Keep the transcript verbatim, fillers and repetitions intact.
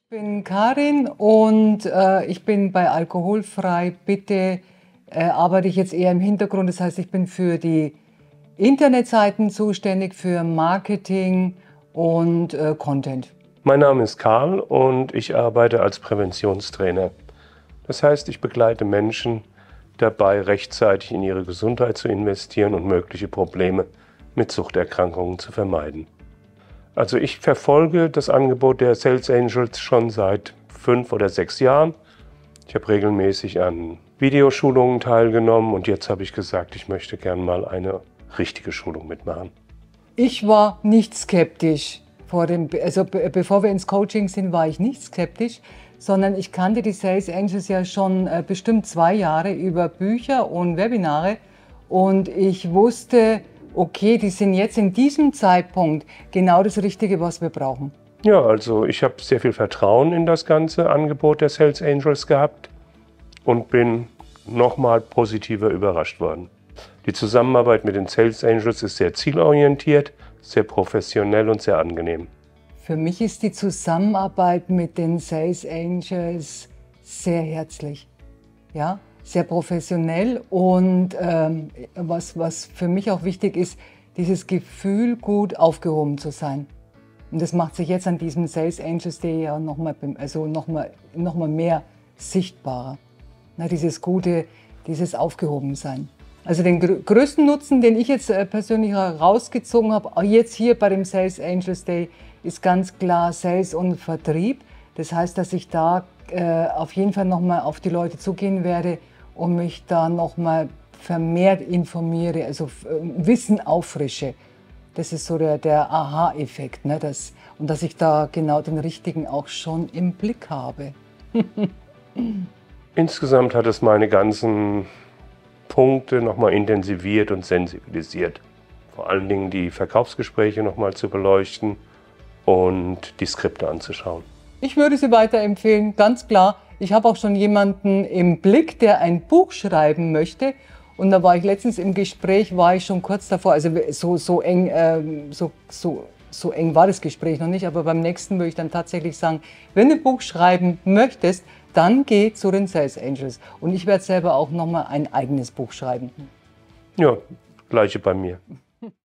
Ich bin Karin und äh, ich bin bei Alkoholfrei Bitte, äh, arbeite ich jetzt eher im Hintergrund. Das heißt, ich bin für die Internetseiten zuständig, für Marketing und äh, Content. Mein Name ist Karl und ich arbeite als Präventionstrainer. Das heißt, ich begleite Menschen dabei, rechtzeitig in ihre Gesundheit zu investieren und mögliche Probleme mit Suchterkrankungen zu vermeiden. Also ich verfolge das Angebot der Sales Angels schon seit fünf oder sechs Jahren. Ich habe regelmäßig an Videoschulungen teilgenommen und jetzt habe ich gesagt, ich möchte gerne mal eine richtige Schulung mitmachen. Ich war nicht skeptisch. Vor dem, also be bevor wir ins Coaching sind, war ich nicht skeptisch, sondern ich kannte die Sales Angels ja schon äh, bestimmt zwei Jahre über Bücher und Webinare und ich wusste, okay, die sind jetzt in diesem Zeitpunkt genau das Richtige, was wir brauchen. Ja, also ich habe sehr viel Vertrauen in das ganze Angebot der Sales Angels gehabt und bin nochmal positiver überrascht worden. Die Zusammenarbeit mit den Sales Angels ist sehr zielorientiert, sehr professionell und sehr angenehm. Für mich ist die Zusammenarbeit mit den Sales Angels sehr herzlich, ja, sehr professionell und ähm, was, was für mich auch wichtig ist, dieses Gefühl, gut aufgehoben zu sein. Und das macht sich jetzt an diesem Sales Angels Day ja nochmal also noch mal, noch mal mehr sichtbarer. Na, dieses gute, dieses Aufgehobensein. Also den gr größten Nutzen, den ich jetzt äh, persönlich herausgezogen habe, jetzt hier bei dem Sales Angels Day, ist ganz klar Sales und Vertrieb. Das heißt, dass ich da äh, auf jeden Fall nochmal auf die Leute zugehen werde und mich da nochmal vermehrt informiere, also äh, Wissen auffrische. Das ist so der, der Aha-Effekt, ne? Das, und dass ich da genau den richtigen auch schon im Blick habe. Insgesamt hat es meine ganzen Punkte nochmal intensiviert und sensibilisiert. Vor allen Dingen die Verkaufsgespräche nochmal zu beleuchten und die Skripte anzuschauen. Ich würde sie weiterempfehlen, ganz klar. Ich habe auch schon jemanden im Blick, der ein Buch schreiben möchte. Und da war ich letztens im Gespräch, war ich schon kurz davor, also so, so, eng, äh, so, so, so eng war das Gespräch noch nicht, aber beim nächsten würde ich dann tatsächlich sagen, wenn du ein Buch schreiben möchtest, dann geh zu den Sales Angels. Und ich werde selber auch nochmal ein eigenes Buch schreiben. Ja, gleiche bei mir.